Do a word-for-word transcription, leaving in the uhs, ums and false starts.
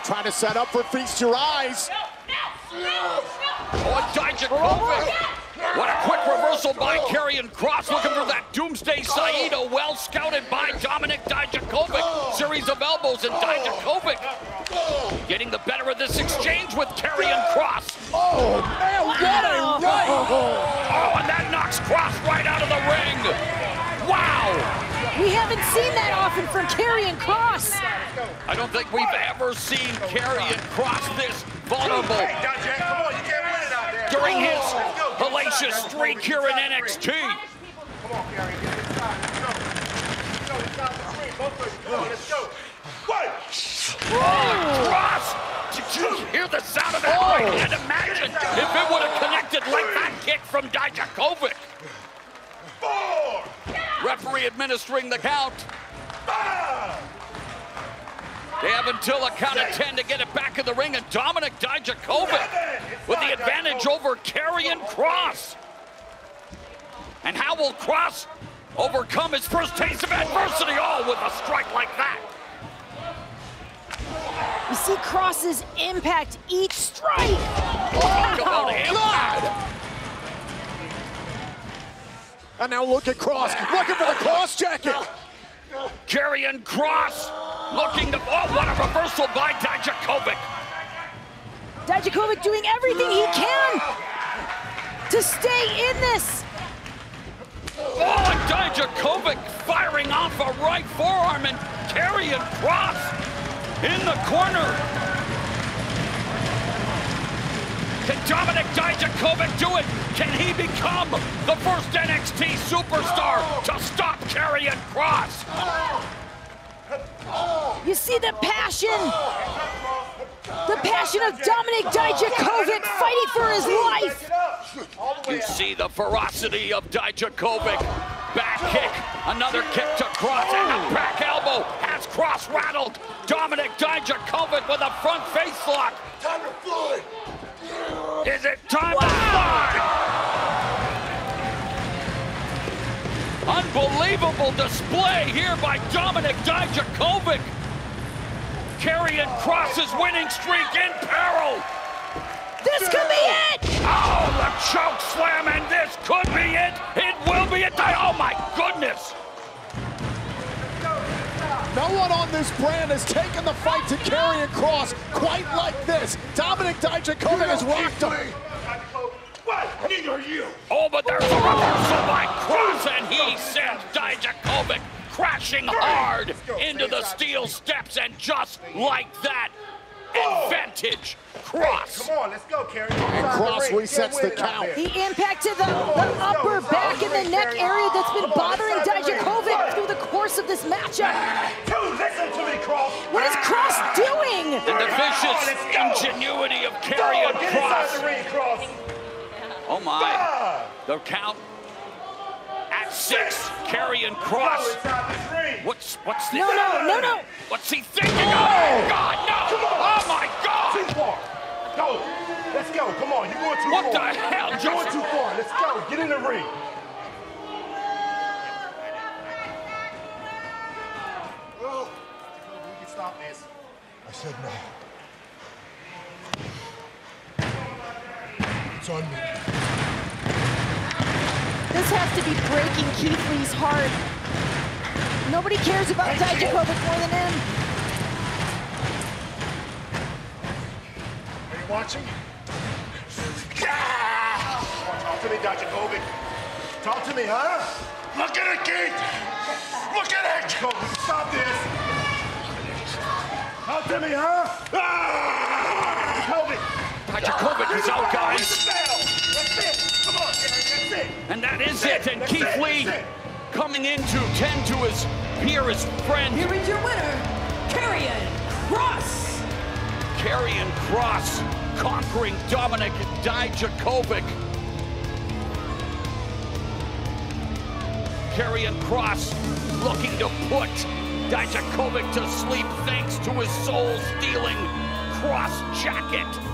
trying to set up for Feast Your Eyes. Oh, Dijakovic. What a quick reversal by Karrion Kross, looking for that Doomsday Saito, well scouted by Dominik Dijakovic. Series of elbows, and Dijakovic getting the better of this exchange with Karrion Kross. Oh, man, what a right! Oh, and that knocks Kross right out of the ring. Wow! We haven't seen that often from Karrion Kross. I don't think we've ever seen Karrion Kross this vulnerable during his hellacious streak here in N X T. Oh, Kross! Did you hear the sound of that? Oh. I can't imagine if it would have connected like that kick from Dijakovic. Four. Referee administering the count. Five. They have until a count of ten to get it back in the ring, and Dominik Dijakovic with the advantage over Karrion Kross. And how will Kross overcome his first taste of adversity? Oh, with a strike like that. You see Kross's impact each strike. Talk about impact. And now look at Kross, looking for the Kross jacket. Karrion Kross looking to, oh, what a reversal by Dijakovic. Dijakovic doing everything he can to stay in this. Oh, and Dijakovic firing off a right forearm, and Karrion Kross in the corner. Can Dominik Dijakovic do it? Can he become the first N X T superstar to stop Karrion Kross? You see the passion, the passion of Dominik Dijakovic fighting for his life. You see the ferocity of Dijakovic. Back kick, another kick to Kross, and a back elbow has Kross rattled. Dominik Dijakovic with a front face lock. Time to fly. Is it time wow. to fly? Unbelievable display here by Dominik Dijakovic. Karrion Kross's winning streak in peril. This could be it! Oh, the choke slam, and this could be it. It will be it. Oh my goodness. No one on this brand has taken the fight to Karrion Kross quite like this. Dominik Dijakovic has rocked him. What need are you? Oh, but there's a reversal by Kross, and he sends Dijakovic crashing hard into the steel steps, and just like that, advantage Kross. Come on, let's go, Karrion. And Kross resets the count. He impacted the, the upper back and the neck area that's been bothering Dijakovic through the course of this matchup. Dude, listen to me, Kross. What is Kross doing? And the vicious ingenuity of Karrion Kross. Oh my, the count at six. Karrion Kross. What's what's this? No, no, no, no. What's he thinking? Oh God, no! Oh my God! Too far. Go. Let's go. Come on, you're going too what far. What the hell? You're going too far. Let's go. Get in the ring. Oh, we can stop this. I said no. It's on me. This has to be breaking Keith Lee's heart. Nobody cares about Dijakovic more than him. Are you watching? Talk to me, Dijakovic. Talk to me, huh? Look at it, Keith! Look at it! Dijakovic, stop this! Talk to me, huh? Dijakovic! Dijakovic is out, guys. That's it! Come on, Gary, that's it! And that is it, and Keith Lee coming in to tend to his peer, his friend. Here is your winner, Karrion Kross. Karrion Kross conquering Dominik Dijakovic. Karrion Kross looking to put Dijakovic to sleep thanks to his soul-stealing Kross jacket.